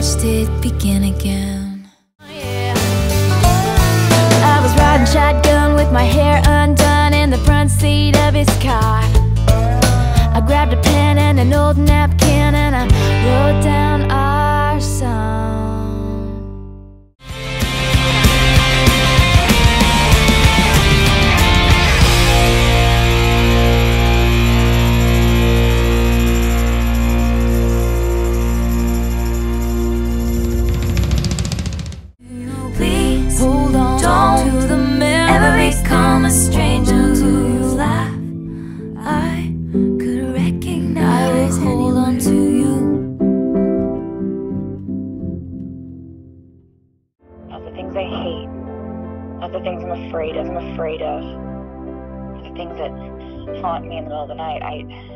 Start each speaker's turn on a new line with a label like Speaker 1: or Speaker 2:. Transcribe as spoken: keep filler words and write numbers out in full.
Speaker 1: watched it begin again.
Speaker 2: I was riding shotgun with my hair undone in the front seat of his car. I grabbed a pen and an old napkin and I wrote down our song.
Speaker 1: Please
Speaker 2: Hold on
Speaker 1: don't
Speaker 2: to the
Speaker 1: ever
Speaker 2: memories.
Speaker 1: become a stranger to your
Speaker 2: laugh.
Speaker 1: I could
Speaker 2: I will
Speaker 1: recognize
Speaker 2: hold on to you.
Speaker 3: Of the things I hate, of the things I'm afraid of, I'm afraid of, the things that haunt me in the middle of the night, I